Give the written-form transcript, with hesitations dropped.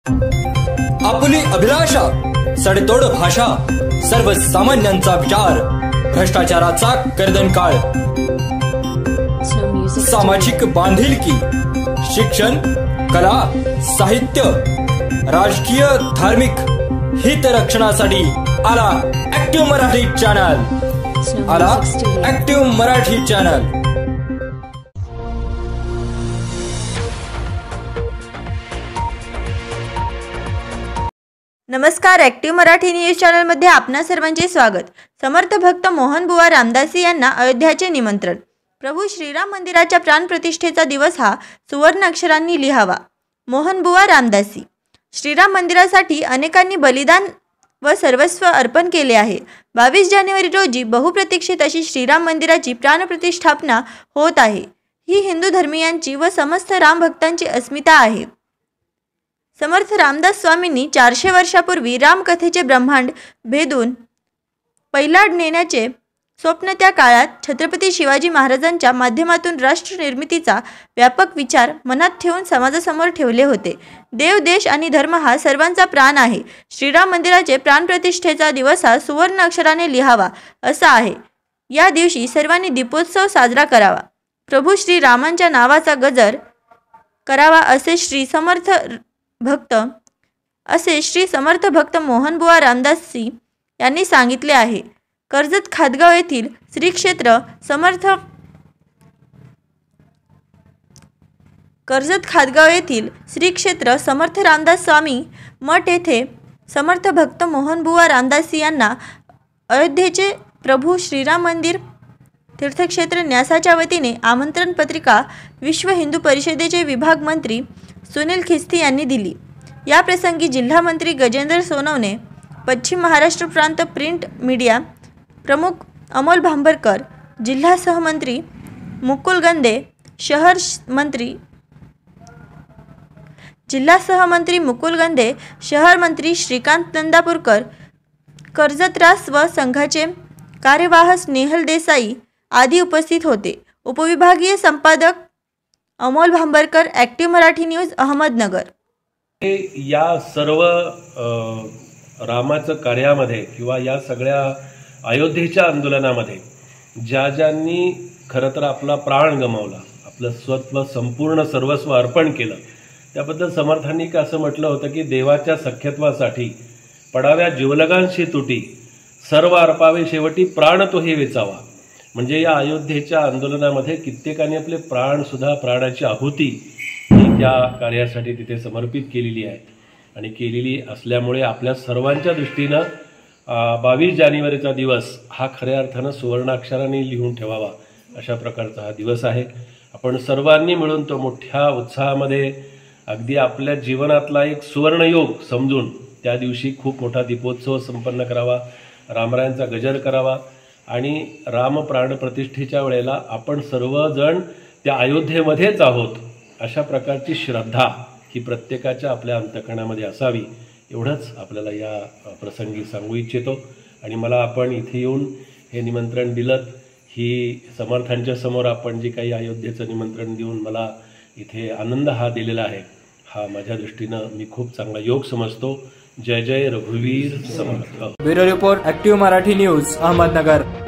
आपुली अभिलाषा, सडतोड भाषा, सर्वसामान्यांचा विचार, भ्रष्टाचाराचा कर्दनकाळ, सामाजिक बांधिलकी, शिक्षण, कला, साहित्य, राजकीय, धार्मिक हित रक्षणासाठी आला ऍक्टिव्ह मराठी चॅनल। आला ऍक्टिव्ह मराठी चॅनल। नमस्कार, ऍक्टिव्ह मराठी न्यूज चॅनल मध्ये आपणा सर्वांचे स्वागत। समर्थ भक्त मोहनबुवा रामदासी यांना अयोध्याचे निमंत्रण। प्रभू श्रीराम मंदिराच्या प्राणप्रतिष्ठेचा दिवस हा सुवर्ण अक्षरांनी लिहावा। मोहनबुवा रामदासी। श्रीराम मंदिरासाठी अनेकांनी बलिदान व सर्वस्व अर्पण केले आहे। 22 जानेवारी रोजी बहुप्रतीक्षित अशी श्रीराम मंदिराची प्राणप्रतिष्ठापना होत आहे। ही हिंदू धर्मीयांची व समस्त राम भक्तांची अस्मिता आहे। समर्थ रामदास स्वामींनी 400 वर्षापूर्वी रामकथेचे ब्रह्मांड भेदून पैलाड नेण्याचे स्वप्न त्या काळात छत्रपती शिवाजी महाराजांच्या माध्यमातून राष्ट्र निर्मितीचा व्यापक विचार मनात ठेवून समाजासमोर ठेवले होते। देव, देश आणि धर्म हा सर्वांचा प्राण आहे। श्रीराम मंदिराचे प्राणप्रतिष्ठेचा दिवस हा सुवर्ण अक्षराने लिहावा असा आहे। या दिवशी सर्वांनी दीपोत्सव साजरा करावा, प्रभू श्री रामांच्या नावाचा गजर करावा असे श्री समर्थ भक्त मोहनबुवा रामदासी यांनी सांगितले आहे। कर्जत खादगाव येथील श्री क्षेत्र समर्थ रामदास स्वामी मठ येथे समर्थ भक्त मोहनबुवा रामदासी यांना अयोध्येचे प्रभू श्रीराम मंदिर तीर्थक्षेत्र न्यासाच्या वतीने आमंत्रण पत्रिका विश्व हिंदू परिषदेचे विभाग मंत्री सुनील खिस्ती यांनी दिली। या प्रसंगी जिल्हा मंत्री गजेंद्र सोनवणे, पश्चिम महाराष्ट्र प्रांत प्रिंट मीडिया प्रमुख अमोल भांबरकर, जिल्हा सहमंत्री मुकुल गंदे, शहर मंत्री श्रीकांत नंदापूरकर, कर्जत रास व संघाचे कार्यवाह स्नेहल देसाई आदी उपस्थित होते। उपविभागीय संपादक अमोल भांबरकर, ऍक्टिव्ह मराठी न्यूज, अहमदनगर। या सर्व रामाचं कार्यामध्ये किंवा या सगळ्या अयोध्येच्या आंदोलनामध्ये ज्यांनी खरं तर आपला प्राण गमावला, आपलं संपूर्ण सर्वस्व अर्पण केलं, त्याबद्दल समर्थांनी असं म्हटलं होतं की देवाच्या सख्यत्वासाठी पडाव्या जीवलगांशी तुटी, सर्व अर्पावे शेवटी प्राण तोही वेचावा। म्हणजे या अयोध्येच्या आंदोलनामध्ये कित्येकांनी आपले प्राणाची आहुती त्या कार्यासाठी तिथे समर्पित केलेली आहे आणि केलेली असल्यामुळे आपल्या सर्वांच्या दृष्टीनं 22 जानेवारीचा दिवस हा खऱ्या अर्थानं सुवर्णाक्षराने लिहून ठेवावा अशा प्रकारचा हा दिवस आहे। आपण सर्वांनी मिळून तो मोठ्या उत्साहामध्ये अगदी आपल्या जीवनातला एक सुवर्णयोग समजून त्या दिवशी खूप मोठा दीपोत्सव संपन्न करावा, रामरायांचा गजर करावा आणि राम प्राण प्रतिष्ठेच्या वेळेला आपण सर्वजण त्या अयोध्येमध्येच आहोत अशा प्रकारची श्रद्धा ही प्रत्येकाच्या आपल्या अंतःकरणामध्ये असावी, एवढंच आपल्याला या प्रसंगी सांगू इच्छितो। आणि मला आपण इथे येऊन हे निमंत्रण दिलं, ही समर्थांच्या समोर आपण जे काही अयोध्येचं निमंत्रण देऊन मला इथे आनंद हा दिलेला आहे, हा माझ्या दृष्टीनं मी खूप चांगला योग समजतो। जय जय रघुवीर Samarth. Bureau report, active Marathi news, Ahmednagar.